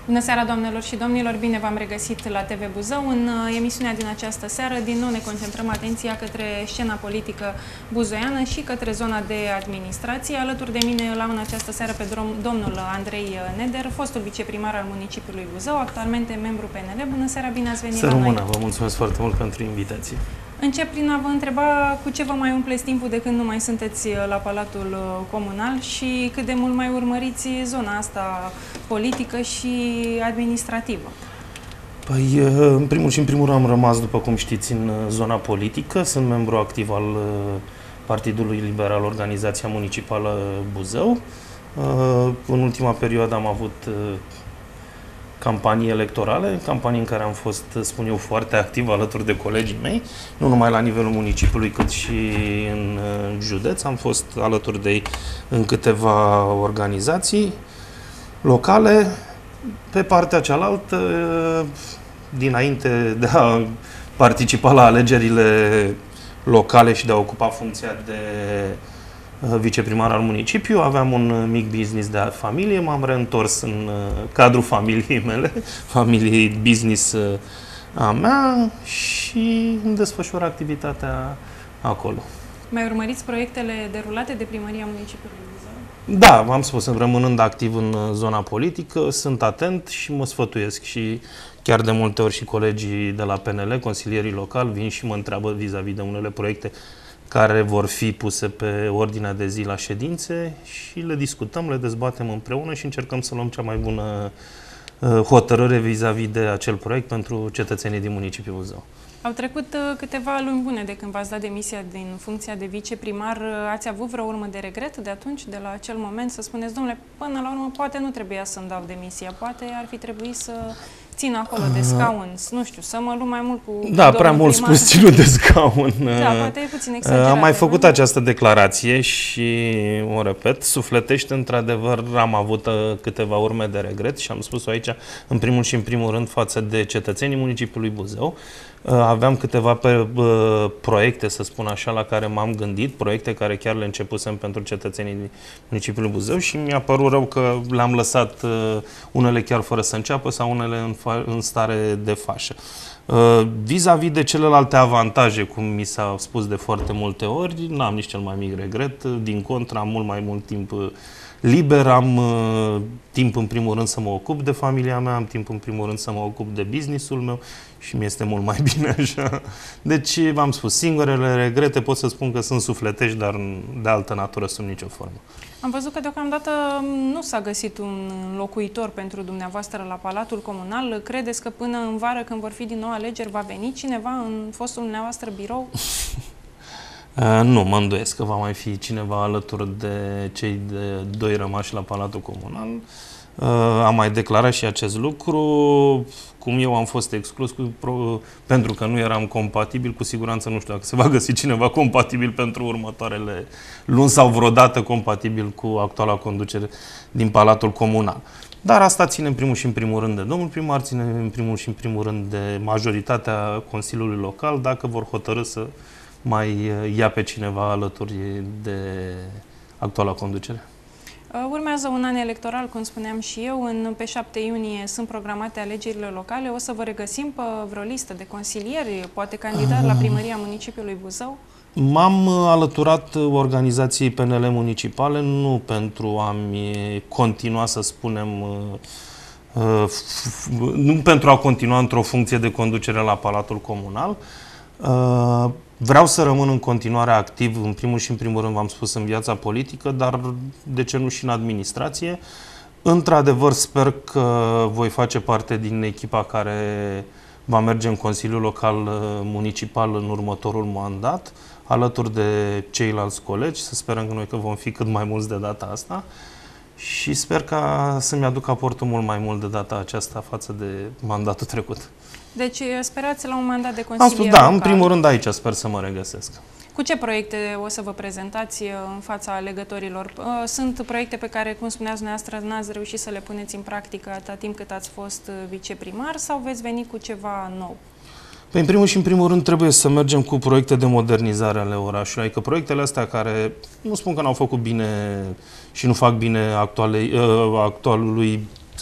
Bună seara, doamnelor și domnilor! Bine v-am regăsit la TV Buzău. În emisiunea din această seară, din nou ne concentrăm atenția către scena politică buzoiană și către zona de administrație. Alături de mine îl am în această seară pe domnul Andrei Neder, fostul viceprimar al municipiului Buzău, actualmente membru PNL. Bună seara, bine ați venit la noi! Să rămână, vă mulțumesc foarte mult pentru invitație. Încep prin a vă întreba cu ce vă mai umpleți timpul de când nu mai sunteți la Palatul Comunal și cât de mult mai urmăriți zona asta politică și administrativă. Păi, în primul și în primul rând am rămas, după cum știți, în zona politică. Sunt membru activ al Partidului Liberal, Organizația Municipală Buzău. În ultima perioadă am avut campanii electorale, campanii în care am fost, spun eu, foarte activ alături de colegii mei, nu numai la nivelul municipiului, cât și în județ. Am fost alături de ei în câteva organizații locale. Pe partea cealaltă, dinainte de a participa la alegerile locale și de a ocupa funcția de viceprimar al municipiului, aveam un mic business de familie, m-am reîntors în cadrul familiei mele, familiei business a mea, și îmi desfășur activitatea acolo. Mai urmăriți proiectele derulate de Primăria Municipiului Buzău? Da, v-am spus, rămânând activ în zona politică, sunt atent și mă sfătuiesc și chiar de multe ori și colegii de la PNL, consilierii locali, vin și mă întreabă vis-a-vis de unele proiecte care vor fi puse pe ordinea de zi la ședințe și le discutăm, le dezbatem împreună și încercăm să luăm cea mai bună hotărâre vis-a-vis de acel proiect pentru cetățenii din municipiul Buzău. Au trecut câteva luni bune de când v-ați dat demisia din funcția de viceprimar. Ați avut vreo urmă de regret de atunci, de la acel moment, să spuneți, domnule, până la urmă poate nu trebuia să-mi dau demisia, poate ar fi trebuit să țin acolo de scaun, nu știu, să mă lupt mai mult cu Da, prea mult spus, ținut de scaun. Da, poate e puțin exagerat. Am mai făcut această declarație și o repet, sufletește, într-adevăr, am avut câteva urme de regret și am spus-o aici, în primul și în primul rând, față de cetățenii municipiului Buzău. Aveam câteva proiecte, să spun așa, la care m-am gândit, proiecte care chiar le începusem pentru cetățenii din municipiul Buzău și mi-a părut rău că le-am lăsat unele chiar fără să înceapă sau unele în stare de fașă. Vis-a-vis de celelalte avantaje, cum mi s-a spus de foarte multe ori, n-am nici cel mai mic regret, din contră am mult mai mult timp liber, am timp în primul rând să mă ocup de familia mea, am timp în primul rând să mă ocup de business-ul meu și mi este mult mai bine așa. Deci, v-am spus, singurele regrete pot să spun că sunt sufletești, dar de altă natură sub nicio formă. Am văzut că deocamdată nu s-a găsit un locuitor pentru dumneavoastră la Palatul Comunal. Credeți că până în vară, când vor fi din nou alegeri, va veni cineva în fostul dumneavoastră birou? Nu, mă îndoiesc că va mai fi cineva alături de cei doi rămași la Palatul Comunal. Am mai declarat și acest lucru. Cum eu am fost exclus pentru că nu eram compatibil, cu siguranță nu știu dacă se va găsi cineva compatibil pentru următoarele luni sau vreodată compatibil cu actuala conducere din Palatul Comunal. Dar asta ține în primul și în primul rând de domnul primar, ține în primul și în primul rând de majoritatea Consiliului Local, dacă vor hotărî să mai ia pe cineva alături de actuala conducere. Urmează un an electoral, cum spuneam și eu, pe 7 iunie sunt programate alegerile locale. O să vă regăsim pe vreo listă de consilieri, poate candidat la primăria municipiului Buzău? M-am alăturat organizației PNL municipale, nu pentru a-mi continua, să spunem, nu pentru a continua într-o funcție de conducere la Palatul Comunal. Vreau să rămân în continuare activ, în primul și în primul rând, v-am spus, în viața politică, dar de ce nu și în administrație. Într-adevăr, sper că voi face parte din echipa care va merge în Consiliul Local Municipal în următorul mandat, alături de ceilalți colegi. Să sperăm că noi că vom fi cât mai mulți de data asta și sper ca să-mi aduc aportul mult mai mult de data aceasta față de mandatul trecut. Deci sperați la un mandat de consilier Am spus, da, local. în primul rând aici sper să mă regăsesc. Cu ce proiecte o să vă prezentați în fața alegătorilor? Sunt proiecte pe care, cum spuneați dumneavoastră, n-ați reușit să le puneți în practică atâta timp cât ați fost viceprimar sau veți veni cu ceva nou? Păi, în primul și în primul rând trebuie să mergem cu proiecte de modernizare ale orașului. Adică proiectele astea care, nu spun că n-au făcut bine și nu fac bine actualului, să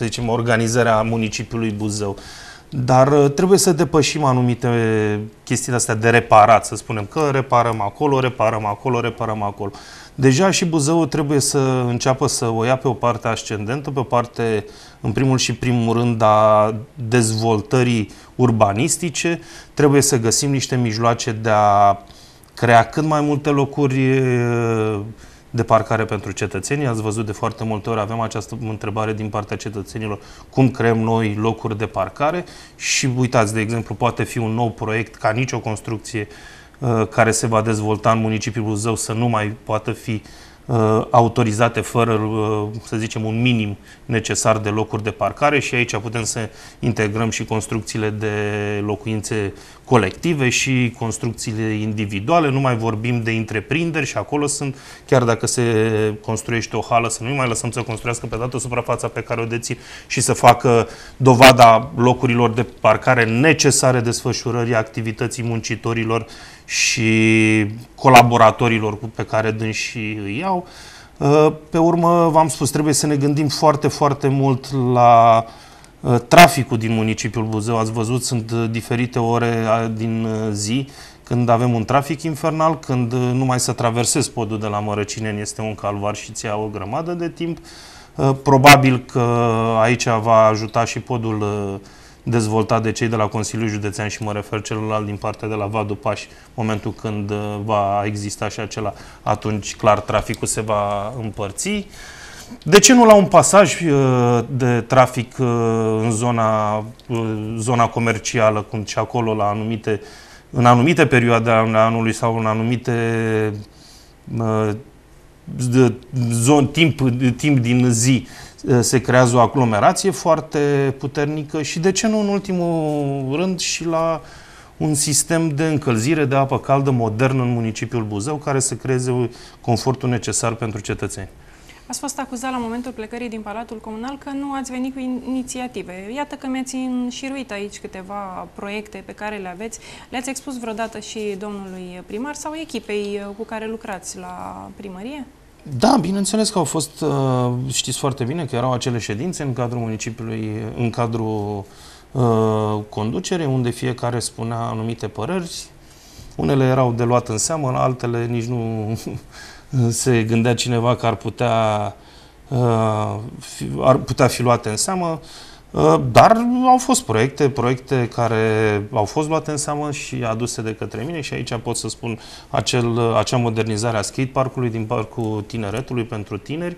să zicem, organizarea municipiului Buzău. Dar trebuie să depășim anumite chestii astea de reparat, să spunem că reparăm acolo, reparăm acolo, reparăm acolo. Deja și Buzăul trebuie să înceapă să o ia pe o parte ascendentă, pe o parte, în primul și primul rând, a dezvoltării urbanistice. Trebuie să găsim niște mijloace de a crea cât mai multe locuri de parcare pentru cetățenii. Ați văzut de foarte multe ori, avem această întrebare din partea cetățenilor, cum creăm noi locuri de parcare și uitați, de exemplu, poate fi un nou proiect ca nicio construcție care se va dezvolta în municipiul Buzău să nu mai poată fi autorizate fără, să zicem, un minim necesar de locuri de parcare și aici putem să integrăm și construcțiile de locuințe colective și construcțiile individuale, nu mai vorbim de întreprinderi și acolo sunt, chiar dacă se construiește o hală, să nu mai lăsăm să construiască pe toată suprafața pe care o dețin și să facă dovada locurilor de parcare necesare desfășurării activității muncitorilor și colaboratorilor pe care dânsii îi iau. Pe urmă, v-am spus, trebuie să ne gândim foarte, foarte mult la traficul din municipiul Buzău. Ați văzut, sunt diferite ore din zi când avem un trafic infernal, când numai să traversezi podul de la Mărăcineni este un calvar și ți ia o grămadă de timp. Probabil că aici va ajuta și podul dezvoltat de cei de la Consiliul Județean și mă refer celălalt din partea de la Vadu Pași, momentul când va exista și acela, atunci clar traficul se va împărți. De ce nu la un pasaj de trafic în zona comercială, cum și acolo în anumite perioade ale anului sau în anumite timp din zi se creează o aglomerație foarte puternică și de ce nu în ultimul rând și la un sistem de încălzire de apă caldă modern în municipiul Buzău care să creeze confortul necesar pentru cetățeni. Ați fost acuzat la momentul plecării din Palatul Comunal că nu ați venit cu inițiative. Iată că mi-ați înșiruit aici câteva proiecte pe care le aveți. Le-ați expus vreodată și domnului primar sau echipei cu care lucrați la primărie? Da, bineînțeles că au fost, știți foarte bine că erau acele ședințe în cadrul municipiului, în cadrul conducerii, unde fiecare spunea anumite păreri. Unele erau de luat în seamă, altele nici nu se gândea cineva că ar putea fi luate în seamă. Dar au fost proiecte care au fost luate în seamă și aduse de către mine și aici pot să spun acea modernizare a skateparkului din Parcul Tineretului pentru tineri.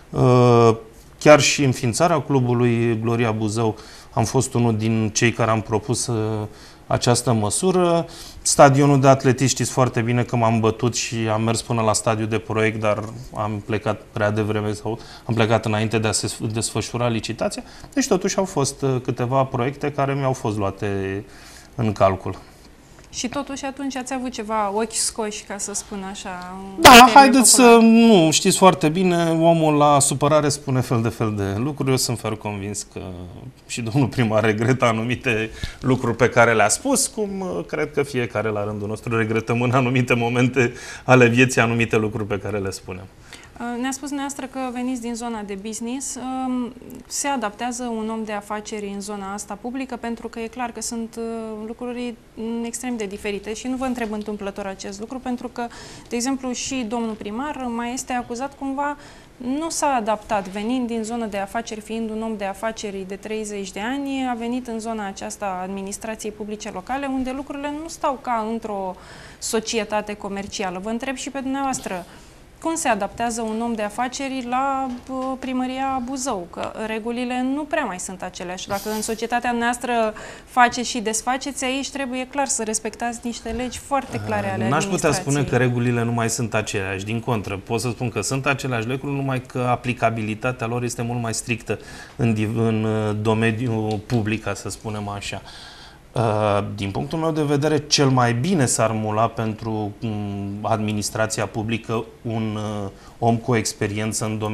Chiar și înființarea clubului Gloria Buzău am fost unul din cei care am propus această măsură. Stadionul de atletism, știți foarte bine că m-am bătut și am mers până la stadiul de proiect, dar am plecat prea devreme sau am plecat înainte de a se desfășura licitația. Deci totuși au fost câteva proiecte care mi-au fost luate în calcul. Și totuși atunci ați avut ceva ochi scoși, ca să spun așa. Da, haideți să nu, știți foarte bine, omul la supărare spune fel de lucruri. Eu sunt fer convins că și domnul primar regreta anumite lucruri pe care le-a spus, cum cred că fiecare la rândul nostru regretăm în anumite momente ale vieții anumite lucruri pe care le spunem. Ne-a spus dumneavoastră că veniți din zona de business. Se adaptează un om de afaceri în zona asta publică, pentru că e clar că sunt lucruri extrem de diferite și nu vă întreb întâmplător acest lucru, pentru că, de exemplu, și domnul primar mai este acuzat cumva nu s-a adaptat, venind din zonă de afaceri, fiind un om de afaceri de 30 de ani, a venit în zona aceasta a administrației publice locale, unde lucrurile nu stau ca într-o societate comercială. Vă întreb și pe dumneavoastră, cum se adaptează un om de afaceri la primăria Buzău? Că regulile nu prea mai sunt aceleași. Dacă în societatea noastră faceți și desfaceți, aici trebuie clar să respectați niște legi foarte clare ale administrației. N-aș putea spune că regulile nu mai sunt aceleași. Din contră, pot să spun că sunt aceleași lucruri, numai că aplicabilitatea lor este mult mai strictă în domeniul public, ca să spunem așa. Din punctul meu de vedere, cel mai bine s-ar mula pentru administrația publică un om cu experiență în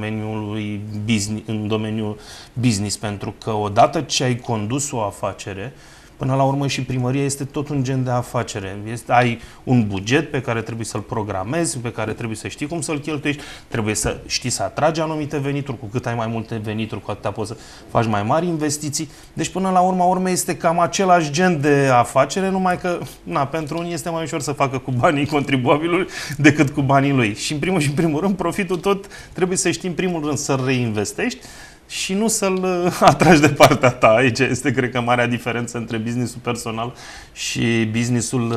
domeniul business, pentru că odată ce ai condus o afacere, Până la urmă și primăria este tot un gen de afacere. Ai un buget pe care trebuie să-l programezi, pe care trebuie să știi cum să-l cheltuiești, trebuie să știi să atragi anumite venituri, cu cât ai mai multe venituri, cu atâta poți să faci mai mari investiții. Deci până la urmă este cam același gen de afacere, numai că pentru unii este mai ușor să facă cu banii contribuabilului decât cu banii lui. Și în primul și în primul rând, profitul tot trebuie să știi în primul rând să reinvestești și nu să-l atragi de partea ta. Aici este, cred că, marea diferență între businessul personal și businessul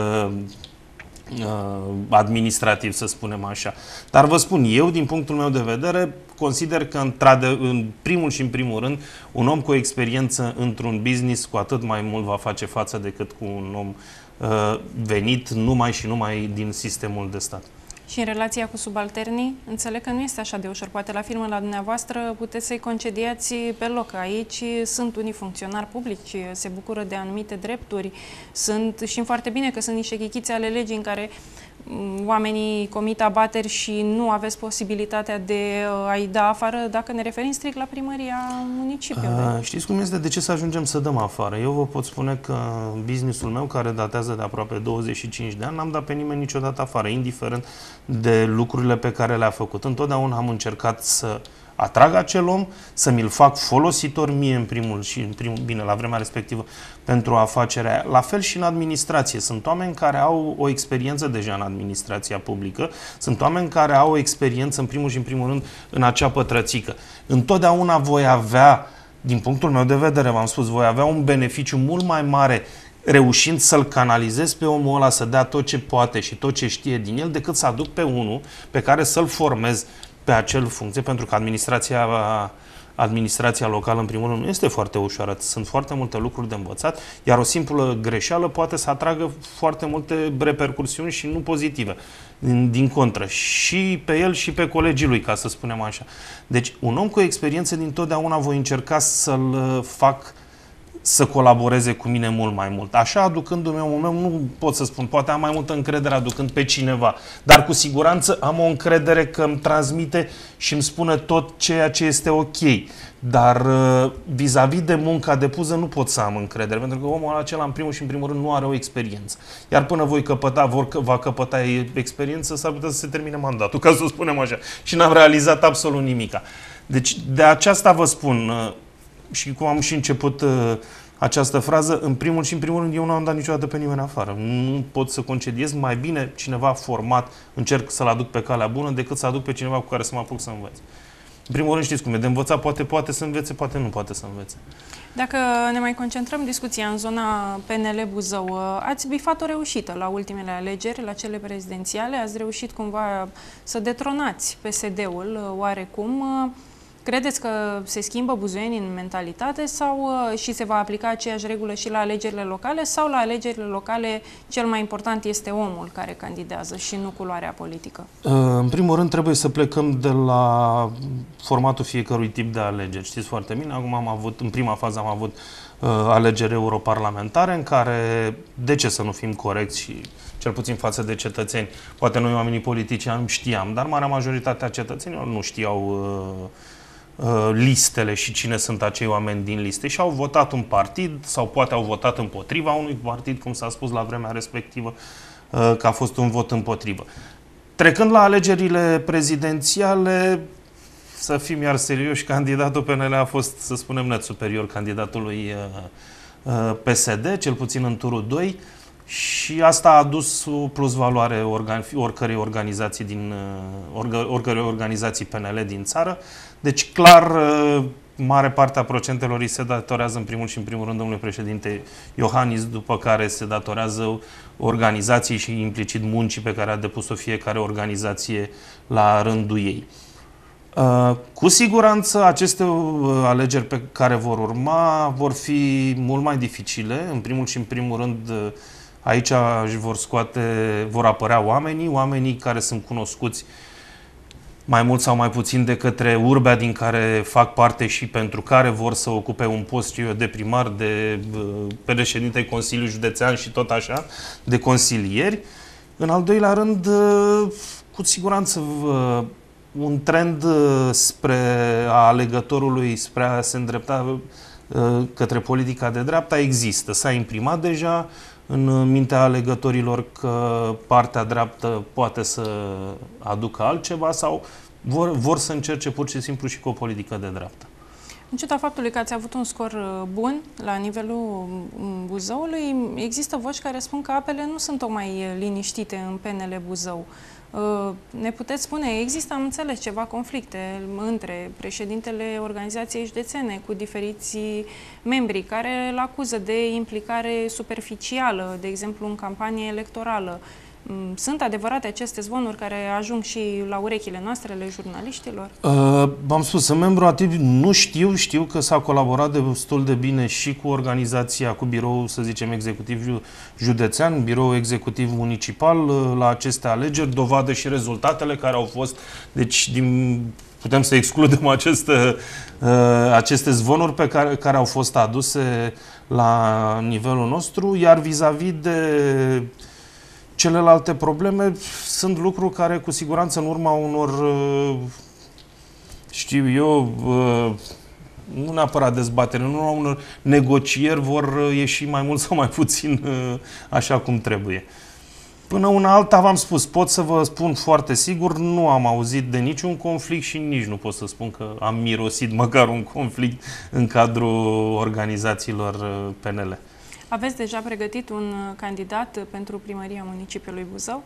administrativ, să spunem așa. Dar vă spun, eu, din punctul meu de vedere, consider că, în primul și în primul rând, un om cu experiență într-un business cu atât mai mult va face față decât cu un om venit numai și numai din sistemul de stat. Și în relația cu subalternii, înțeleg că nu este așa de ușor. Poate la firmă, la dumneavoastră, puteți să-i concediați pe loc. Aici sunt unii funcționari publici, se bucură de anumite drepturi. Știm foarte bine că sunt niște chichițe ale legii în care oamenii comit abateri și nu aveți posibilitatea de a-i da afară, dacă ne referim strict la primăria municipiului. Știți cum este? De ce să ajungem să dăm afară? Eu vă pot spune că businessul meu, care datează de aproape 25 de ani, n-am dat pe nimeni niciodată afară, indiferent de lucrurile pe care le-a făcut. Întotdeauna am încercat să atrag acel om, să mi-l fac folositor mie în primul și bine, la vremea respectivă, pentru afacerea aia. La fel și în administrație. Sunt oameni care au o experiență deja în administrația publică, sunt oameni care au o experiență în primul și în primul rând în acea pătrățică. Întotdeauna voi avea, din punctul meu de vedere, v-am spus, voi avea un beneficiu mult mai mare reușind să-l canalizez pe omul ăla să dea tot ce poate și tot ce știe din el, decât să aduc pe unul pe care să-l formez pe acel funcție, pentru că administrația locală, în primul rând, nu este foarte ușoară. Sunt foarte multe lucruri de învățat, iar o simplă greșeală poate să atragă foarte multe repercursiuni și nu pozitive. Din contră, și pe el și pe colegii lui, ca să spunem așa. Deci, un om cu experiență, dintotdeauna voi încerca să-l fac să colaboreze cu mine mult mai mult. Așa, aducându-mi omul meu, nu pot să spun, poate am mai multă încredere aducând pe cineva, dar cu siguranță am o încredere că îmi transmite și îmi spune tot ceea ce este ok. Dar vis-a-vis de munca depusă nu pot să am încredere, pentru că omul acela, în primul și în primul rând, nu are o experiență. Iar până va căpăta experiență, s-ar putea să se termine mandatul, ca să o spunem așa. Și n-am realizat absolut nimica. Deci, de aceasta vă spun, și cum am și început această frază, în primul și în primul rând, eu nu am dat niciodată pe nimeni afară. Nu pot să concediez, mai bine cineva format, încerc să-l aduc pe calea bună, decât să aduc pe cineva cu care să mă apuc să învăț. În primul rând, știți cum e, de învățat poate să învețe, poate nu poate să învețe. Dacă ne mai concentrăm discuția în zona PNL Buzău, ați bifat o reușită la ultimele alegeri, la cele prezidențiale, ați reușit cumva să detronați PSD-ul oarecum. Credeți că se schimbă buzoienii în mentalitate și se va aplica aceeași regulă și la alegerile locale, sau la alegerile locale cel mai important este omul care candidează și nu culoarea politică? În primul rând trebuie să plecăm de la formatul fiecărui tip de alegeri. Știți foarte bine, acum în prima fază am avut alegeri europarlamentare în care, de ce să nu fim corecți și cel puțin față de cetățeni, poate noi oamenii politicieni știam, dar marea majoritate a cetățenilor nu știau listele și cine sunt acei oameni din liste și au votat un partid sau poate au votat împotriva unui partid, cum s-a spus la vremea respectivă, că a fost un vot împotrivă. Trecând la alegerile prezidențiale, să fim iar serioși, candidatul PNL a fost, să spunem, net superior candidatului PSD, cel puțin în turul 2, și asta a adus o plusvaloare oricărei organizații PNL din țară. Deci, clar, mare parte a procentelor îi se datorează în primul și în primul rând domnului președinte Iohannis, după care se datorează organizației și implicit muncii pe care a depus-o fiecare organizație la rândul ei. Cu siguranță aceste alegeri pe care vor urma vor fi mult mai dificile. În primul și în primul rând aici vor apărea oamenii care sunt cunoscuți mai mult sau mai puțin de către urbea din care fac parte și pentru care vor să ocupe un post de primar, de președinte Consiliului Județean și tot așa, de consilieri. În al doilea rând, cu siguranță un trend spre a alegătorului, spre a se îndrepta către politica de dreapta există. S-a imprimat deja în mintea alegătorilor că partea dreaptă poate să aducă altceva sau vor să încerce pur și simplu și cu o politică de dreapta. În ciuda faptului că ați avut un scor bun la nivelul Buzăului, există voci care spun că apele nu sunt tocmai liniștite în PNL Buzău. Ne puteți spune, există, am înțeles, ceva conflicte între președintele organizației județene cu diferiți membri care îl acuză de implicare superficială, de exemplu în campanie electorală. Sunt adevărate aceste zvonuri care ajung și la urechile noastre, ale jurnaliștilor? V-am spus, sunt membru activ, nu știu că s-a colaborat destul de bine și cu organizația, cu biroul, să zicem, executiv județean, biroul executiv municipal la aceste alegeri, dovadă și rezultatele care au fost, deci putem să excludem aceste zvonuri care au fost aduse la nivelul nostru, iar vis-a-vis de celelalte probleme sunt lucruri care cu siguranță în urma unor, știu eu, nu neapărat dezbatere, în urma unor negocieri vor ieși mai mult sau mai puțin așa cum trebuie. Până una alta, v-am spus, pot să vă spun foarte sigur, nu am auzit de niciun conflict și nici nu pot să spun că am mirosit măcar un conflict în cadrul organizațiilor PNL. Aveți deja pregătit un candidat pentru primăria municipiului Buzău?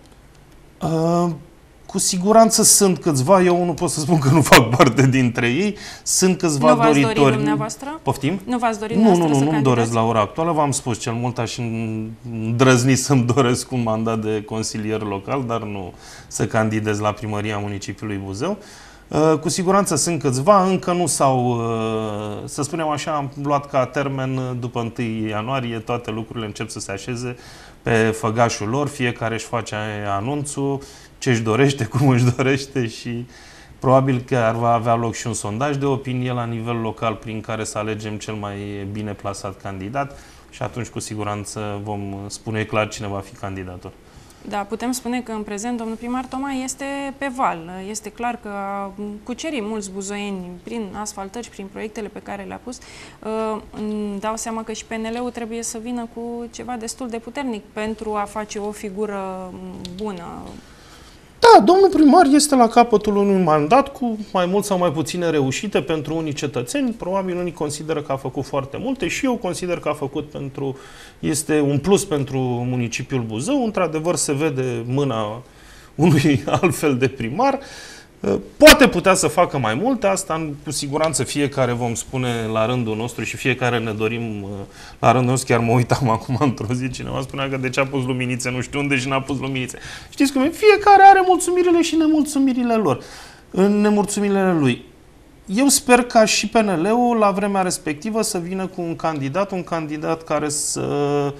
Cu siguranță sunt câțiva, eu nu pot să spun că nu fac parte dintre ei, sunt câțiva doritori. Nu v-ați dorit dumneavoastră? Poftim? Nu v-ați dorit dumneavoastră să candidați? Nu-mi doresc la ora actuală, v-am spus, cel mult aș îndrăzni să-mi doresc un mandat de consilier local, dar nu să candidez la primăria municipiului Buzău. Cu siguranță sunt câțiva, încă nu s-au, să spunem așa, am luat ca termen după 1 ianuarie, toate lucrurile încep să se așeze pe făgașul lor, fiecare își face anunțul, ce își dorește, cum își dorește și probabil că ar va avea loc și un sondaj de opinie la nivel local prin care să alegem cel mai bine plasat candidat și atunci cu siguranță vom spune clar cine va fi candidatul. Da, putem spune că în prezent domnul primar Toma este pe val. Este clar că a cucerit mulți buzoieni prin asfaltări și prin proiectele pe care le-a pus. Îmi dau seama că și PNL-ul trebuie să vină cu ceva destul de puternic pentru a face o figură bună. Da, domnul primar este la capătul unui mandat cu mai mult sau mai puține reușite pentru unii cetățeni. Probabil unii consideră că a făcut foarte multe și eu consider că a făcut este un plus pentru municipiul Buzău. Într-adevăr se vede mâna unui altfel de primar. Poate putea să facă mai multe, asta cu siguranță fiecare vom spune la rândul nostru și fiecare ne dorim la rândul nostru. Chiar mă uitam acum într-o zi, cineva spunea că de ce a pus luminițe, nu știu unde și n-a pus luminițe. Știți cum e? Fiecare are mulțumirile și nemulțumirile lor, nemulțumirile lui. Eu sper ca și PNL-ul la vremea respectivă să vină cu un candidat care să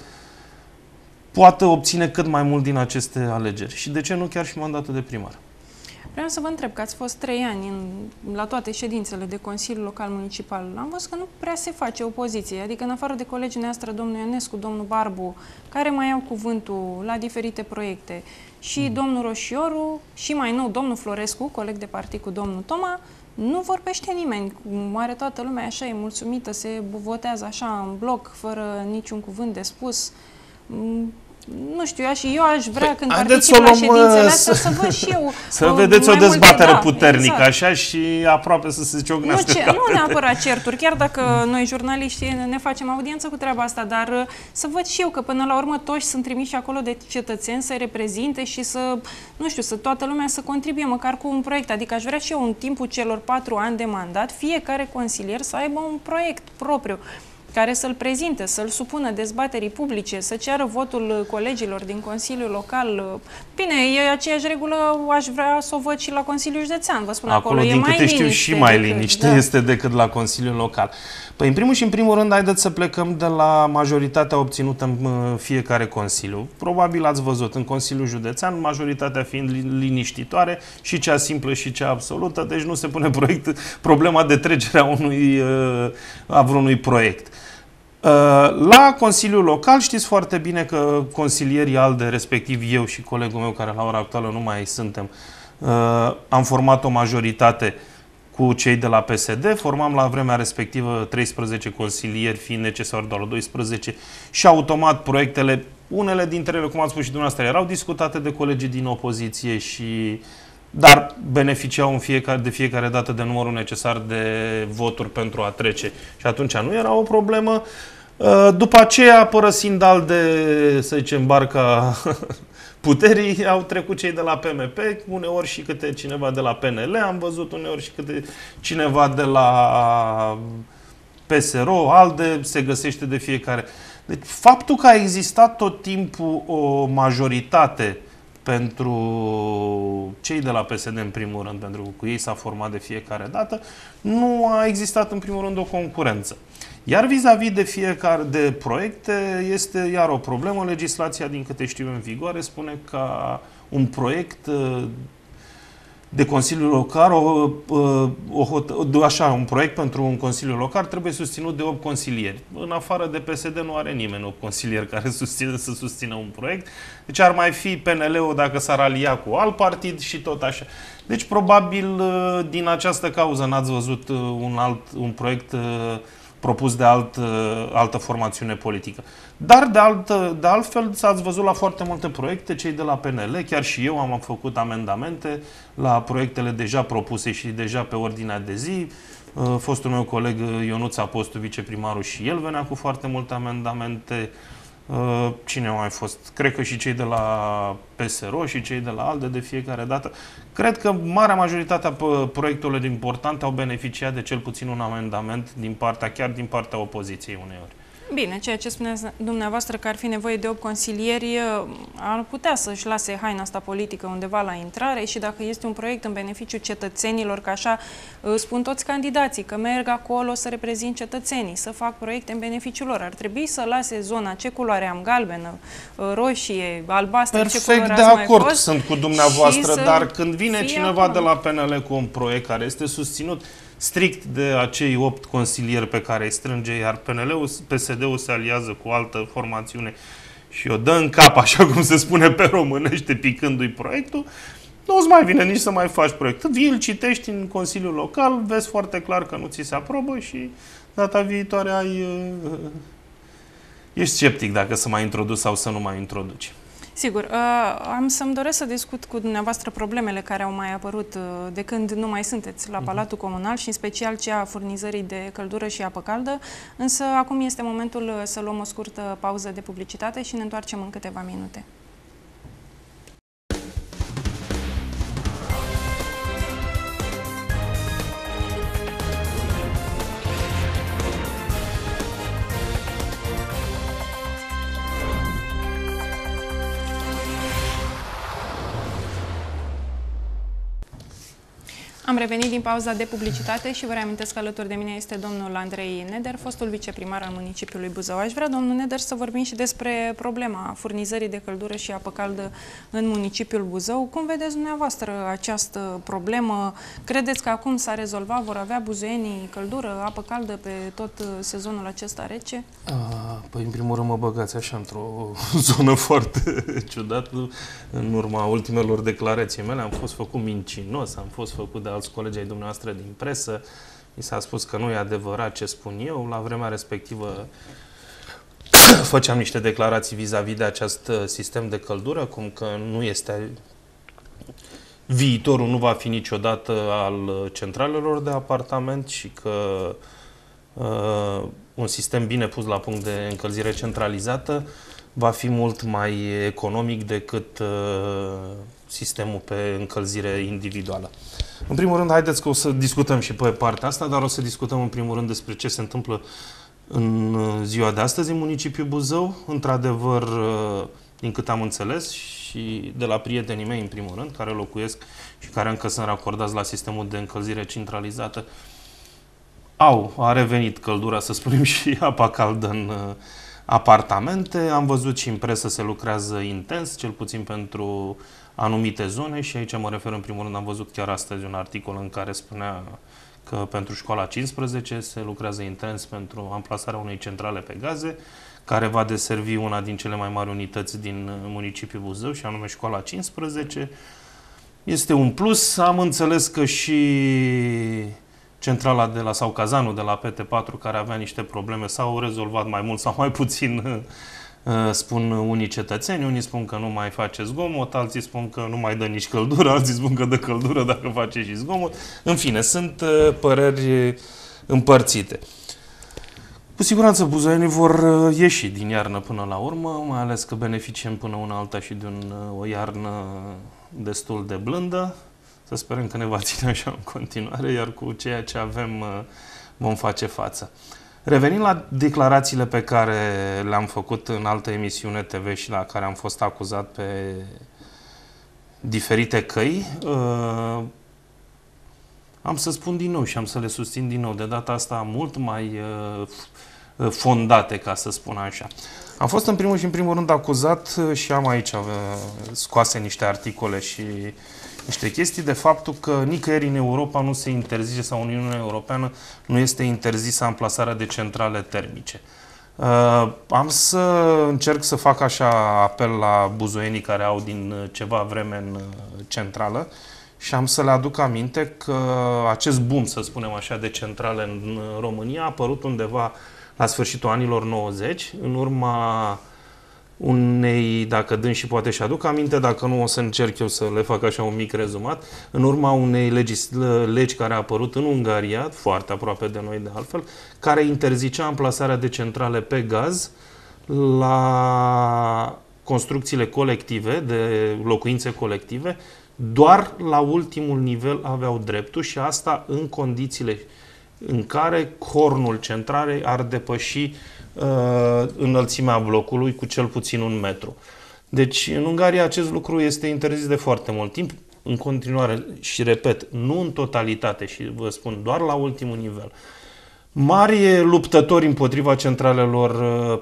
poată obține cât mai mult din aceste alegeri. Și de ce nu chiar și mandatul de primar? Vreau să vă întreb că ați fost 3 ani la toate ședințele de Consiliul Local Municipal. Am văzut că nu prea se face opoziție, adică în afară de colegii noastre, domnul Ionescu, domnul Barbu, care mai au cuvântul la diferite proiecte, și domnul Roșioru, și mai nou domnul Florescu, coleg de partid cu domnul Toma, nu vorbește nimeni. Are toată lumea așa, e mulțumită, se votează așa în bloc, fără niciun cuvânt de spus. Nu știu, eu aș vrea când particip la ședințele astea să văd și eu să vedeți o dezbatere puternică, exact. Așa, și aproape să se ciocnească. Nu neapărat certuri, chiar dacă noi jurnaliștii ne facem audiență cu treaba asta, dar să văd și eu că până la urmă toți sunt trimiși acolo de cetățeni să reprezinte și să, nu știu, să toată lumea să contribuie măcar cu un proiect. Adică aș vrea și eu în timpul celor 4 ani de mandat, fiecare consilier să aibă un proiect propriu care să-l prezinte, să-l supună dezbaterii publice, să ceară votul colegilor din Consiliul Local. Bine, e aceeași regulă, aș vrea să o văd și la Consiliul Județean, vă spun acolo. Din câte știu, și mai liniște este decât la Consiliul Local. Păi, în primul și în primul rând, haideți să plecăm de la majoritatea obținută în fiecare Consiliu. Probabil ați văzut, în Consiliul Județean, majoritatea fiind liniștitoare, și cea simplă și cea absolută, deci nu se pune problema de trecerea a vreunui proiect. La Consiliul Local știți foarte bine că consilierii ALDE, respectiv eu și colegul meu, care la ora actuală nu mai suntem, am format o majoritate cu cei de la PSD, formam la vremea respectivă 13 consilieri, fiind necesar doar 12 și automat proiectele, unele dintre ele, cum ați spus și dumneavoastră, erau discutate de colegii din opoziție dar beneficiau de fiecare dată de numărul necesar de voturi pentru a trece. Și atunci nu era o problemă. După aceea, părăsind ALDE, să zicem, barca puterii, au trecut cei de la PMP, uneori și câte cineva de la PNL, am văzut uneori și câte cineva de la PSRO, ALDE, se găsește de fiecare. Deci faptul că a existat tot timpul o majoritate pentru cei de la PSD în primul rând, pentru că cu ei s-a format de fiecare dată, nu a existat în primul rând o concurență. Iar vis-a-vis de fiecare de proiecte este iar o problemă. Legislația, din câte știu în vigoare, spune că un proiect de Consiliu Local, un proiect pentru un Consiliu Local trebuie susținut de 8 consilieri. În afară de PSD nu are nimeni 8 consilieri care să susțină un proiect. Deci ar mai fi PNL-ul dacă s-ar alia cu alt partid și tot așa. Deci probabil din această cauză n-ați văzut un proiect propus de altă formațiune politică. Dar de altfel s-ați văzut la foarte multe proiecte, cei de la PNL, chiar și eu am făcut amendamente la proiectele deja propuse și deja pe ordinea de zi. Fostul meu coleg Ionuț Apostu, viceprimarul, și el venea cu foarte multe amendamente. Cine a mai fost? Cred că și cei de la PSRO și cei de la ALDE de fiecare dată. Cred că marea majoritate a proiectelor importante au beneficiat de cel puțin un amendament chiar din partea opoziției uneori. Bine, ceea ce spuneați dumneavoastră că ar fi nevoie de 8 consilieri, ar putea să-și lase haina asta politică undeva la intrare și dacă este un proiect în beneficiu cetățenilor, că așa spun toți candidații, că merg acolo să reprezint cetățenii, să fac proiecte în beneficiul lor. Ar trebui să lase zona, ce culoare am, galbenă, roșie, albastră, ce culoare Perfect de acord sunt cu dumneavoastră, dar când vine cineva de la PNL cu un proiect care este susținut strict de acei 8 consilieri pe care îi strânge, iar PNL-ul, PSD-ul se aliază cu altă formațiune și o dă în cap, așa cum se spune pe românește, picându-i proiectul, nu-ți mai vine nici să mai faci proiect. Vii, îl citești în Consiliul Local, vezi foarte clar că nu ți se aprobă și data viitoare ești sceptic dacă să mai introduci sau să nu mai introduci. Sigur, am să-mi doresc să discut cu dumneavoastră problemele care au mai apărut de când nu mai sunteți la Palatul Comunal și în special cea a furnizării de căldură și apă caldă, însă acum este momentul să luăm o scurtă pauză de publicitate și ne întoarcem în câteva minute. Am revenit din pauza de publicitate și vă reamintesc că alături de mine este domnul Andrei Neder, fostul viceprimar al municipiului Buzău. Aș vrea, domnul Neder, să vorbim și despre problema furnizării de căldură și apă caldă în municipiul Buzău. Cum vedeți dumneavoastră această problemă? Credeți că acum s-a rezolvat? Vor avea buzoienii căldură, apă caldă pe tot sezonul acesta rece? Păi, în primul rând, mă băgați așa într-o zonă foarte ciudată. În urma ultimelor declarații mele am fost făcut mincinos, am fost făcut de alți colegi ai dumneavoastră din presă. Mi s-a spus că nu e adevărat ce spun eu. La vremea respectivă făceam niște declarații vis-a-vis de acest sistem de căldură, cum că nu este viitorul, nu va fi niciodată al centralelor de apartament și că un sistem bine pus la punct de încălzire centralizată va fi mult mai economic decât sistemul pe încălzire individuală. În primul rând, haideți că o să discutăm și pe partea asta, dar o să discutăm în primul rând despre ce se întâmplă în ziua de astăzi în municipiul Buzău. Într-adevăr, din cât am înțeles și de la prietenii mei, în primul rând, care locuiesc și care încă sunt racordați la sistemul de încălzire centralizată, a revenit căldura, să spunem, și apa caldă în apartamente. Am văzut și în presă se lucrează intens, cel puțin pentru anumite zone, și aici mă refer în primul rând, am văzut chiar astăzi un articol în care spunea că pentru școala 15 se lucrează intens pentru amplasarea unei centrale pe gaze, care va deservi una din cele mai mari unități din municipiul Buzău, și anume școala 15. Este un plus. Am înțeles că și centrala sau cazanul de la PT4 care avea niște probleme s-au rezolvat mai mult sau mai puțin, spun unii cetățeni, unii spun că nu mai face zgomot, alții spun că nu mai dă nici căldură, alții spun că dă căldură dacă face și zgomot. În fine, sunt păreri împărțite. Cu siguranță buzoienii vor ieși din iarnă până la urmă, mai ales că beneficiem până una alta și de o iarnă destul de blândă. Să sperăm că ne va ține așa în continuare, iar cu ceea ce avem vom face față. Revenind la declarațiile pe care le-am făcut în altă emisiune TV și la care am fost acuzat pe diferite căi, am să spun din nou și am să le susțin din nou, de data asta mult mai fondate, ca să spun așa. Am fost în primul și în primul rând acuzat și am aici scoase niște articole și niște chestii de faptul că nicăieri în Europa nu se interzice sau în Uniunea Europeană nu este interzisă amplasarea de centrale termice. Am să încerc să fac așa apel la buzoienii care au din ceva vreme în centrală și am să le aduc aminte că acest boom, să spunem așa, de centrale în România a apărut undeva la sfârșitul anilor 90, în urma unei, dacă dâns și poate și aduc aminte, dacă nu o să încerc eu să le fac așa un mic rezumat, în urma unei legi care a apărut în Ungaria, foarte aproape de noi de altfel, care interzicea amplasarea de centrale pe gaz la construcțiile colective, de locuințe colective, doar la ultimul nivel aveau dreptul și asta în condițiile în care cornul centralei ar depăși înălțimea blocului cu cel puțin 1 metru. Deci în Ungaria acest lucru este interzis de foarte mult timp, în continuare și repet, nu în totalitate și vă spun doar la ultimul nivel. Mari luptători împotriva centralelor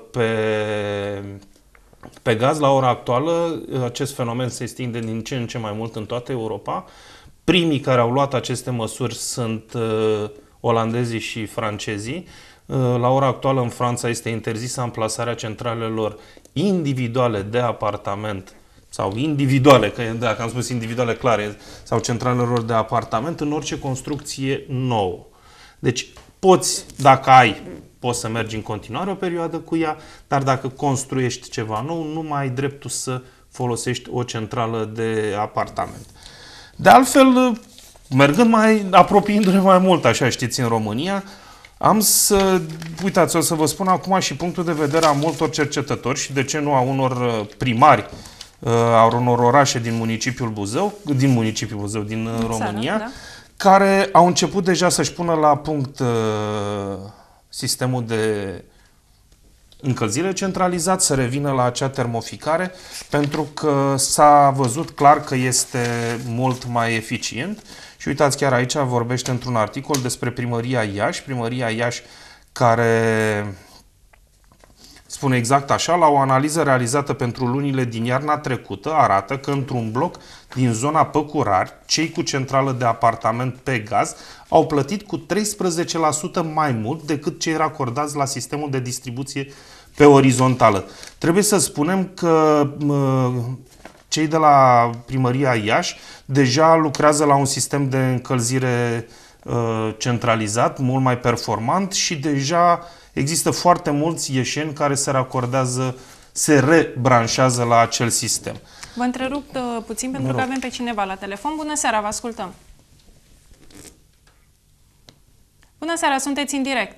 pe gaz la ora actuală, acest fenomen se extinde din ce în ce mai mult în toată Europa. Primii care au luat aceste măsuri sunt olandezii și francezii. La ora actuală în Franța este interzisă amplasarea centralelor individuale de apartament sau individuale, că dacă am spus individuale clare, sau centralelor de apartament în orice construcție nouă. Deci poți, dacă ai, poți să mergi în continuare o perioadă cu ea, dar dacă construiești ceva nou, nu mai ai dreptul să folosești o centrală de apartament. De altfel, mergând apropiindu-ne mai mult, așa știți, în România, uitați, o să vă spun acum și punctul de vedere a multor cercetători și de ce nu a unor primari, a unor orașe din municipiul Buzău, din România, da, care au început deja să-și pună la punct sistemul de încălzire centralizat, să revină la acea termoficare, pentru că s-a văzut clar că este mult mai eficient. Și uitați, chiar aici vorbește într-un articol despre Primăria Iași, care spune exact așa: la o analiză realizată pentru lunile din iarna trecută, arată că într-un bloc din zona Păcurari, cei cu centrală de apartament pe gaz au plătit cu 13% mai mult decât cei racordați la sistemul de distribuție pe orizontală. Trebuie să spunem că cei de la Primăria Iași deja lucrează la un sistem de încălzire centralizat, mult mai performant și deja există foarte mulți ieșeni care se rebranșează la acel sistem. Vă întrerup puțin pentru că avem pe cineva la telefon. Bună seara, vă ascultăm. Bună seara, sunteți în direct.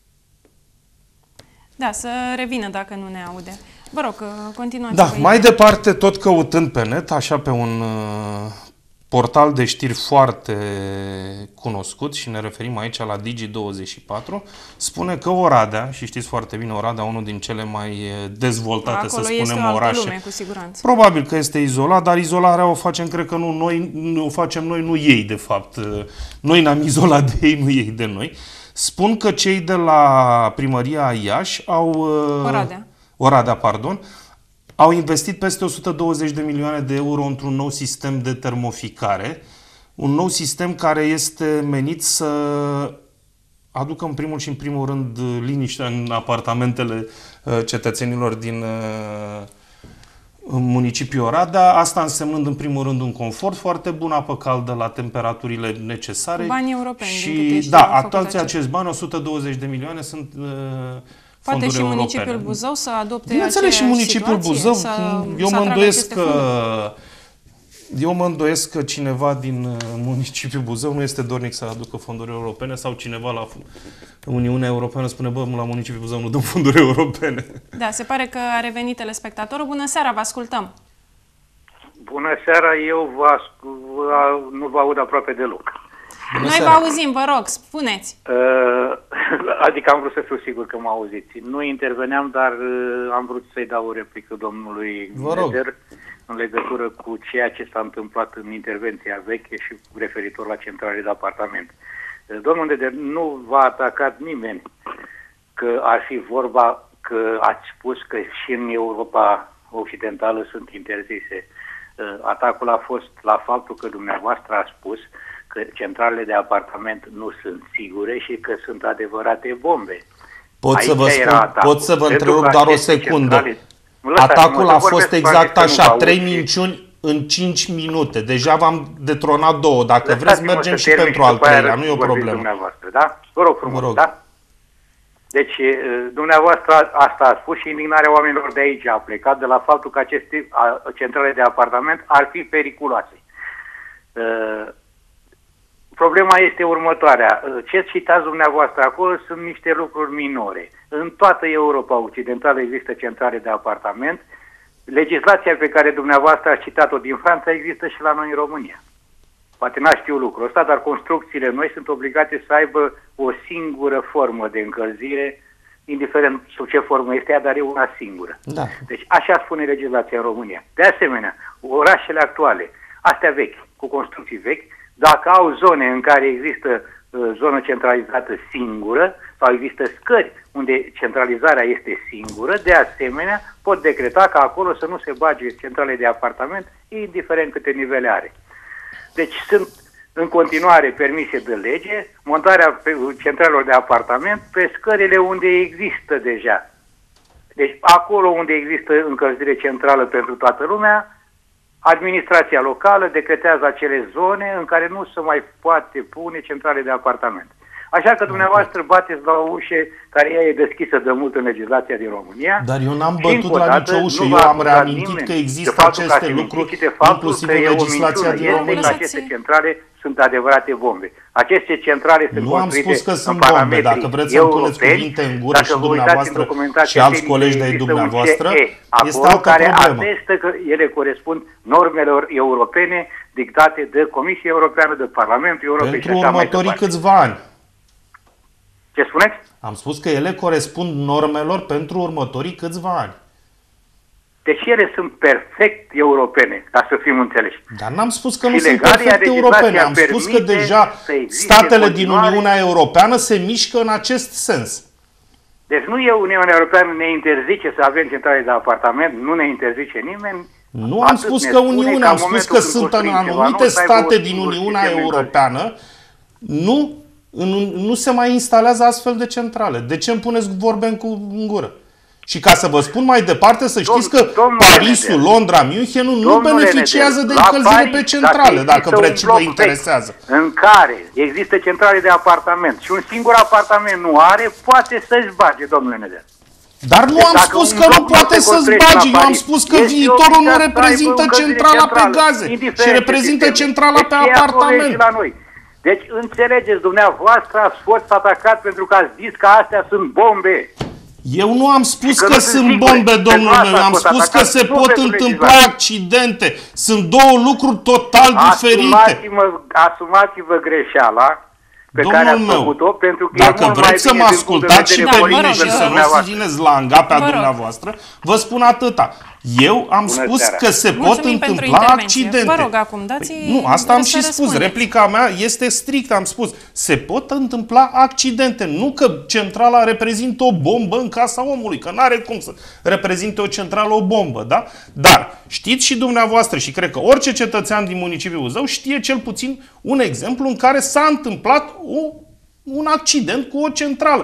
Da, să revină dacă nu ne aude. Vă rog, continuați. Da, mai departe, tot căutând pe net, așa pe un portal de știri foarte cunoscut și ne referim aici la Digi24, spune că Oradea, și știți foarte bine, Oradea, unul din cele mai dezvoltate, acolo să spunem, orașe. Lume, cu siguranță. Probabil că este izolat, dar izolarea o facem, cred că nu noi, o facem noi, nu ei, de fapt. Noi ne-am izolat de ei, nu ei de noi. Spun că cei de la Primăria Iași Oradea, pardon, au investit peste 120 de milioane de euro într-un nou sistem de termoficare, un nou sistem care este menit să aducă în primul și în primul rând liniștea în apartamentele cetățenilor din în municipiul Oradea, asta însemnând în primul rând un confort foarte bun, apă caldă la temperaturile necesare. Banii europeni, și din câte știu, da, toți acești bani, 120 de milioane, sunt poate și europene. municipiul Buzău să adopte bineînțeles, și municipiul Buzău, eu mă îndoiesc că cineva din municipiul Buzău nu este dornic să aducă fonduri europene sau cineva la Uniunea Europeană spune, bă, la municipiul Buzău nu dăm fonduri europene. Da, se pare că a revenit telespectatorul. Bună seara, vă ascultăm. Bună seara, eu nu vă aud aproape deloc. Noi vă auzim, vă rog, spuneți. Adică am vrut să fiu sigur că mă auziți. Nu interveneam, dar am vrut să-i dau o replică domnului Neder în legătură cu ceea ce s-a întâmplat în intervenția veche și referitor la centrale de apartament. Domnul Neder, nu v-a atacat nimeni că ar fi vorba că ați spus că și în Europa Occidentală sunt interzise. Atacul a fost la faptul că dumneavoastră a spus că centralele de apartament nu sunt sigure și că sunt adevărate bombe. Pot să vă întrerup doar o secundă. Atacul a fost exact așa, 3 minciuni în 5 minute. Deja v-am detronat 2. Dacă vreți, mergem și pentru al 3-lea, nu e o problemă. Da? Vă rog frumos, da? Deci, dumneavoastră asta a spus și indignarea oamenilor de aici a plecat de la faptul că aceste centrale de apartament ar fi periculoase. Problema este următoarea. Ce citați dumneavoastră acolo sunt niște lucruri minore. În toată Europa Occidentală există centrale de apartament. Legislația pe care dumneavoastră ați citat-o din Franța există și la noi în România. Poate n-ați știut lucrul ăsta, dar construcțiile noi sunt obligate să aibă o singură formă de încălzire, indiferent sub ce formă este ea, dar e una singură. Da. Deci așa spune legislația în România. De asemenea, orașele actuale, astea vechi, cu construcții vechi, dacă au zone în care există zonă centralizată singură sau există scări unde centralizarea este singură, de asemenea pot decreta ca acolo să nu se bage centrale de apartament, indiferent câte nivele are. Deci sunt în continuare permise de lege montarea centralelor de apartament pe scările unde există deja. Deci acolo unde există încălzire centrală pentru toată lumea, administrația locală decretează acele zone în care nu se mai poate pune centrale de apartament. Așa că dumneavoastră bateți la o ușă care ea e deschisă de mult în legislația din România. Dar eu n-am bătut la nicio ușă, eu am reamintit că există aceste lucruri, inclusiv în legislația din România. Aceste centrale sunt adevărate bombe. Aceste centrale sunt nu am spus că sunt bombe, dacă vreți să-mi puneți cuvinte în gură și dumneavoastră și alți colegi de-ai dumneavoastră, este altă problemă. Atestă că ele corespund normelor europene dictate de Comisia Europeană, de Parlamentul European. Pentru următorii câțiva ani. Ce spuneți? Am spus că ele corespund normelor pentru următorii câțiva ani. Deci ele sunt perfect europene, ca să fim înțeleși. Dar n-am spus că nu sunt perfect europene. Am spus că deja statele din Uniunea Europeană se mișcă în acest sens. Deci nu e Uniunea Europeană ne interzice să avem centrale de apartament, nu ne interzice nimeni. Nu am spus că Uniunea, am spus că sunt în anumite state din Uniunea Europeană, nu se mai instalează astfel de centrale. De ce îmi puneți vorbe în gură? Și ca să vă spun mai departe, să știți că Parisul, Londra, Münchenul nu beneficiază de încălzire pe centrale, dacă vreți și vă interesează. În care există centrale de apartament și un singur apartament nu are, poate să-și bage, domnule Nedea. Dar nu am spus că nu poate să-ți bage, eu am spus că viitorul nu reprezintă centrala pe gaze, și reprezintă centrala pe apartament. Deci înțelegeți, dumneavoastră ați fost atacat pentru că ați zis că astea sunt bombe. Eu nu am spus că sunt bombe, domnule meu, am spus că se pot întâmpla accidente. Sunt două lucruri total diferite. Asumați-vă greșeala pe care ați făcut-o, pentru că dacă vreți să mă ascultați și pe mine și să nu țineți la angapea dumneavoastră, vă spun atâta. Eu am spus că se pot întâmpla accidente. Vă rog acum, dați. Nu, asta am și spus. Replica mea este strict, am spus. Se pot întâmpla accidente. Nu că centrala reprezintă o bombă în casa omului, că n-are cum să reprezinte o centrală o bombă, da? Dar știți și dumneavoastră și cred că orice cetățean din municipiul Buzău știe cel puțin un exemplu în care s-a întâmplat un accident cu o centrală.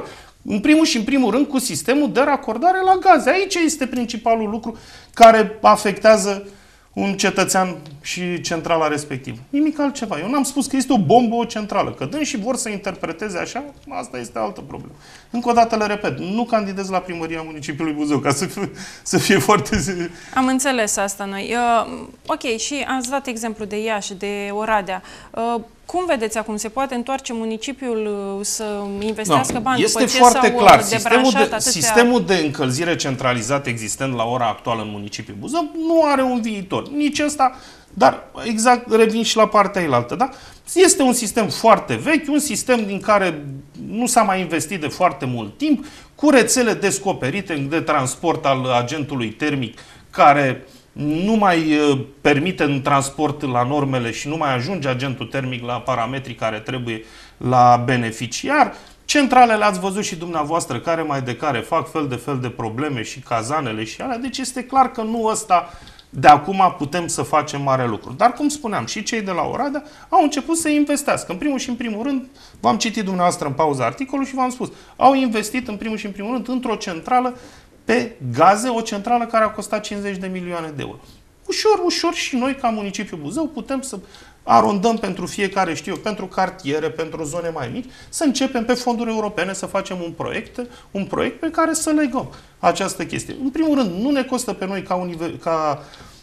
În primul și în primul rând cu sistemul de racordare la gaze. Aici este principalul lucru care afectează un cetățean și centrala respectivă. Nimic altceva. Eu n-am spus că este o bombă, o centrală. Că dâns și vor să interpreteze așa, asta este altă problemă. Încă o dată le repet, nu candidez la primăria municipiului Buzău, ca să fie foarte... Am înțeles asta noi. Ok, și ați dat exemplu de Iași, de Oradea. Cum vedeți acum? Se poate întoarce municipiul să investească bani este după ce foarte clar. debranșat Sistemul de încălzire centralizat existent la ora actuală în municipiul Buzău nu are un viitor. Nici ăsta, dar exact revin și la partea ailaltă. Da? Este un sistem foarte vechi, un sistem din care nu s-a mai investit de foarte mult timp, cu rețele descoperite de transport al agentului termic, care nu mai permite în transport la normele și nu mai ajunge agentul termic la parametrii care trebuie la beneficiar. Centralele ați văzut și dumneavoastră care mai de care fac fel de probleme și cazanele și alea. Deci este clar că nu ăsta de acum putem să facem mare lucru. Dar cum spuneam, și cei de la Oradea au început să investească. În primul și în primul rând, v-am citit dumneavoastră în pauză articolul și v-am spus, au investit în primul și în primul rând într-o centrală pe gaze, o centrală care a costat 50 de milioane de euro. Ușor, ușor și noi, ca municipiul Buzău, putem să arondăm pentru fiecare, știu eu, pentru cartiere, pentru zone mai mici, să începem pe fonduri europene să facem un proiect pe care să legăm această chestie. În primul rând, nu ne costă pe noi ca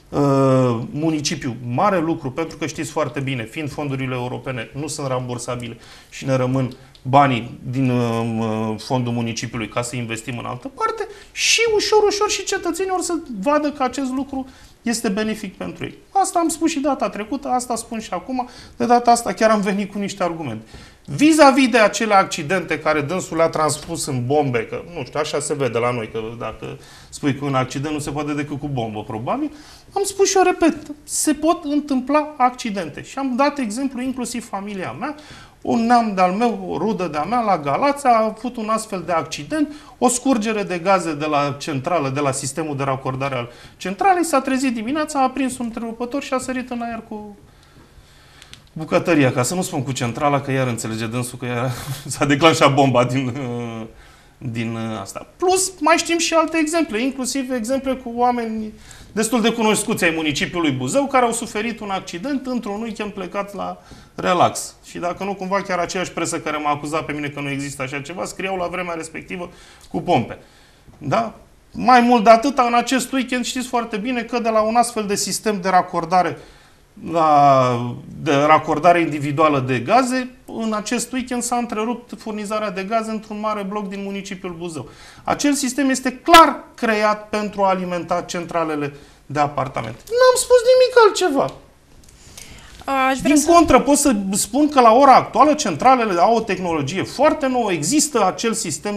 municipiu mare lucru, pentru că știți foarte bine, fiind fondurile europene, nu sunt rambursabile și ne rămân banii din fondul municipiului ca să investim în altă parte și ușor, ușor și cetățenii or să vadă că acest lucru este benefic pentru ei. Asta am spus și data trecută, asta spun și acum, de data asta chiar am venit cu niște argumente. Vis-a-vis de acele accidente care dânsul le-a transpus în bombe, că nu știu, așa se vede la noi, că dacă spui că un accident nu se poate decât cu bombă, probabil, am spus și eu repet, se pot întâmpla accidente. Și am dat exemplu inclusiv familia mea, un neam de-al meu, o rudă de-a mea, la Galați, a avut un astfel de accident, o scurgere de gaze de la centrală, de la sistemul de racordare al centralei, s-a trezit dimineața, a aprins un întrerupător și a sărit în aer cu bucătăria, ca să nu spun cu centrala, că iar înțelege dânsul că s-a declanșat bomba din asta. Plus, mai știm și alte exemple, inclusiv exemple cu oameni destul de cunoscuți ai municipiului Buzău, care au suferit un accident într-un weekend plecat la relax. Și dacă nu, cumva chiar aceeași presă care m-a acuzat pe mine că nu există așa ceva, scriau la vremea respectivă cu pompe. Da? Mai mult de atât, în acest weekend știți foarte bine că de la un astfel de sistem de racordare individuală de gaze, în acest weekend s-a întrerupt furnizarea de gaze într-un mare bloc din municipiul Buzău. Acel sistem este clar creat pentru a alimenta centralele de apartamente. N-am spus nimic altceva. Din contră, pot să spun că la ora actuală centralele au o tehnologie foarte nouă, există acel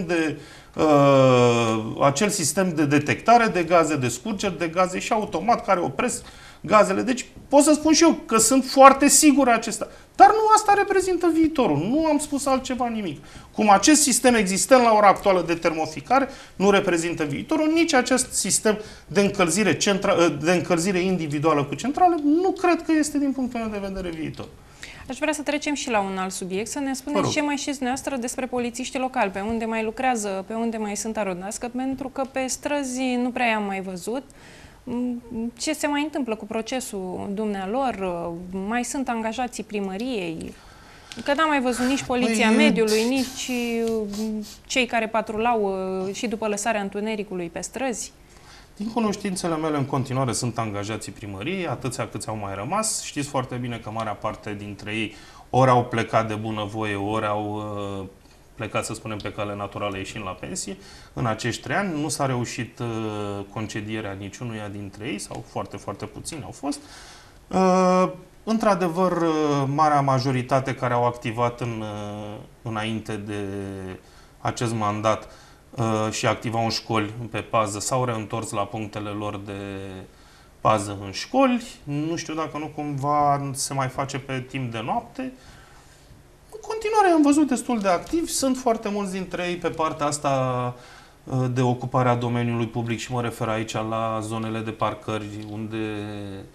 sistem de detectare de gaze, de scurgeri de gaze și automat care opresc gazele. Deci pot să spun și eu că sunt foarte sigure acestea. Dar nu asta reprezintă viitorul. Nu am spus altceva nimic. Cum acest sistem existent la ora actuală de termoficare nu reprezintă viitorul, nici acest sistem de încălzire individuală cu centrale nu cred că este din punctul meu de vedere viitor. Aș vrea să trecem și la un alt subiect, să ne spuneți ce mai știți dumneavoastră despre polițiștii locali, pe unde mai lucrează, pe unde mai sunt arodați, pentru că pe străzi nu prea i-am mai văzut. Ce se mai întâmplă cu procesul dumnealor? Mai sunt angajații primăriei? Că n-am mai văzut nici poliția mediului, nici cei care patrulau și după lăsarea întunericului pe străzi. Din cunoștințele mele, în continuare sunt angajații primăriei, atâția câți au mai rămas. Știți foarte bine că marea parte dintre ei ori au plecat de bunăvoie, ori au plecat, să spunem, pe cale naturală ieșind la pensie. În acești 3 ani nu s-a reușit concedierea niciunuia dintre ei, sau foarte, foarte puțini au fost. Într-adevăr, marea majoritate care au activat înainte de acest mandat și activau în școli pe pază s-au reîntors la punctele lor de pază în școli. Nu știu dacă nu cumva se mai face pe timp de noapte. În continuare am văzut destul de activi. Sunt foarte mulți dintre ei pe partea asta de ocupare a domeniului public și mă refer aici la zonele de parcări unde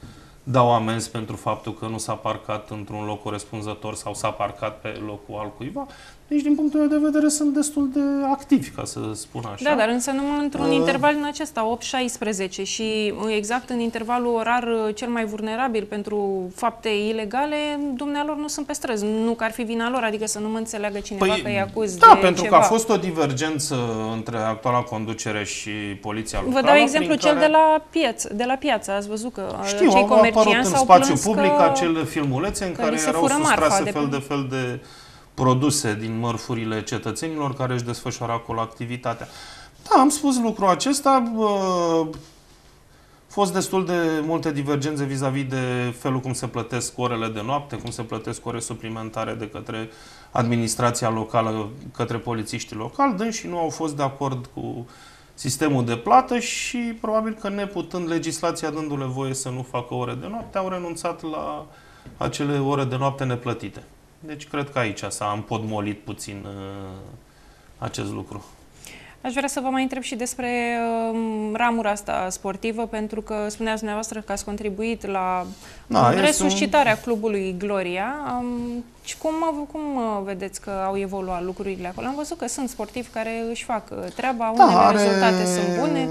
dau amenzi pentru faptul că nu s-a parcat într-un loc corespunzător sau s-a parcat pe locul altcuiva. Deci, din punctul meu de vedere, sunt destul de activi, ca să spun așa. Da, dar însă numai într-un interval în acesta, 8-16, și exact în intervalul orar cel mai vulnerabil pentru fapte ilegale, dumnealor nu sunt pe străzi. Nu că ar fi vina lor, adică să nu mă înțeleagă cineva că îi acuz de pentru ceva. că a fost o divergență între actuala conducere și poliția locală. Vă dau exemplu cel de la piață. Ați văzut că știu, cei au apărut comercianți în s-au spațiu plâns public că acele filmulețe în care erau sustrase fel de fel de produse din mărfurile cetățenilor care își desfășoară acolo activitatea. Da, am spus lucrul acesta. A fost destul de multe divergențe vis-a-vis de felul cum se plătesc orele de noapte, cum se plătesc ore suplimentare de către administrația locală, către polițiștii locali, dânsii nu au fost de acord cu sistemul de plată și probabil că neputând legislația dându-le voie să nu facă ore de noapte, au renunțat la acele ore de noapte neplătite. Deci cred că aici s-a împotmolit puțin acest lucru. Aș vrea să vă mai întreb și despre ramura asta sportivă, pentru că spuneați dumneavoastră că ați contribuit la resuscitarea clubului Gloria. Și cum vedeți că au evoluat lucrurile acolo? Am văzut că sunt sportivi care își fac treaba, unele rezultate sunt bune.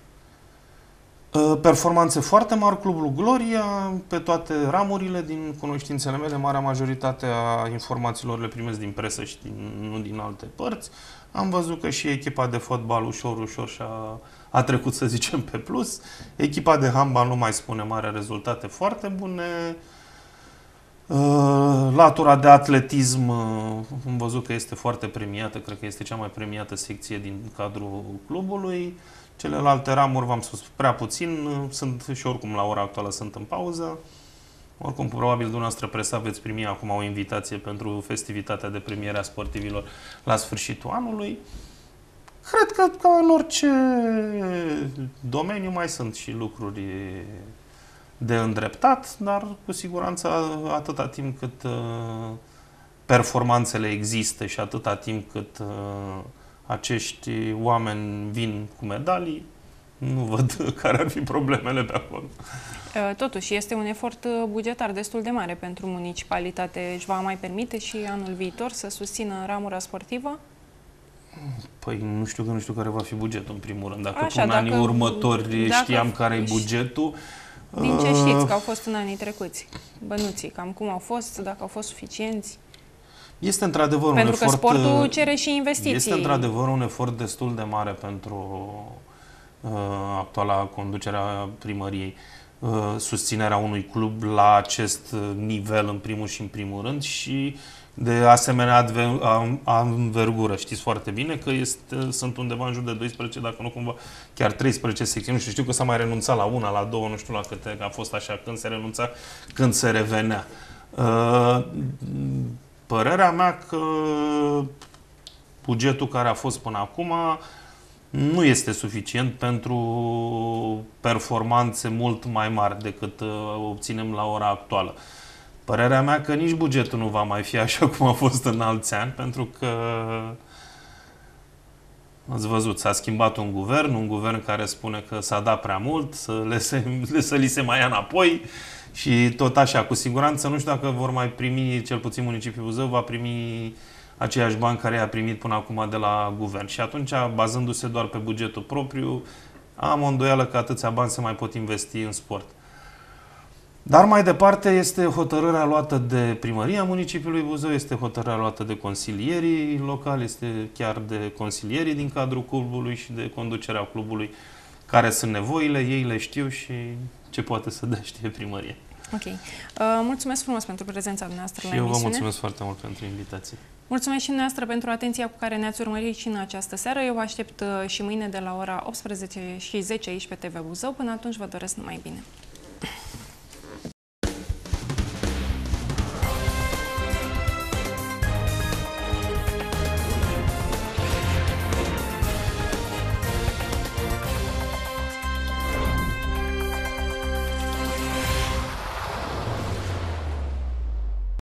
Performanțe foarte mari clubul Gloria, pe toate ramurile, din cunoștințele mele, marea majoritate a informațiilor le primesc din presă și nu din alte părți. Am văzut că și echipa de fotbal ușor a trecut, să zicem, pe plus. Echipa de handbal, nu mai spunem, are rezultate foarte bune. Latura de atletism am văzut că este foarte premiată, cred că este cea mai premiată secție din cadrul clubului. Celelalte ramuri, v-am spus, prea puțin, sunt și oricum la ora actuală sunt în pauză. Oricum, probabil dumneavoastră presa veți primi acum o invitație pentru festivitatea de premiere a sportivilor la sfârșitul anului. Cred că, ca în orice domeniu, mai sunt și lucruri de îndreptat, dar cu siguranță atâta timp cât performanțele există și atâta timp cât acești oameni vin cu medalii, nu văd care ar fi problemele pe acolo. Totuși, este un efort bugetar destul de mare pentru municipalitate. Își va mai permite și anul viitor să susțină ramura sportivă? Păi nu știu care va fi bugetul, în primul rând. Dacă în anii următori știam care e bugetul... Din ce știți că au fost în anii trecuți? Bănuții, cam cum au fost, dacă au fost suficienți? Este într-adevăr un efort... Pentru că sportul cere și investiții. Este într-adevăr un efort destul de mare pentru actuala conducere a primăriei. Susținerea unui club la acest nivel, în primul și în primul rând, și de asemenea anvergură. Știți foarte bine că sunt undeva în jur de 12, dacă nu cumva chiar 13 secțiuni. Și știu că s-a mai renunțat la una, la două, nu știu la câte, că a fost așa, când se renunța, când se revenea. Părerea mea că bugetul care a fost până acum nu este suficient pentru performanțe mult mai mari decât obținem la ora actuală. Părerea mea că nici bugetul nu va mai fi așa cum a fost în alți ani, pentru că ați văzut, s-a schimbat un guvern care spune că s-a dat prea mult, să li se mai ia înapoi și tot așa. Cu siguranță nu știu dacă vor mai primi, cel puțin municipiul Buzău va primi aceiași bani care i-a primit până acum de la guvern. Și atunci, bazându-se doar pe bugetul propriu, am o îndoială că atâția bani se mai pot investi în sport. Dar mai departe este hotărârea luată de primăria municipiului Buzău, este hotărârea luată de consilierii locali, este chiar de consilierii din cadrul clubului și de conducerea clubului, care sunt nevoile, ei le știu și ce poate să dea știe primăria. Ok. Mulțumesc frumos pentru prezența dumneavoastră la emisiune. emisiune. Eu vă mulțumesc foarte mult pentru invitație. Mulțumesc și dumneavoastră pentru atenția cu care ne-ați urmărit și în această seară. Eu vă aștept și mâine de la ora 18:10 aici pe TV Buzău. Până atunci vă doresc numai bine.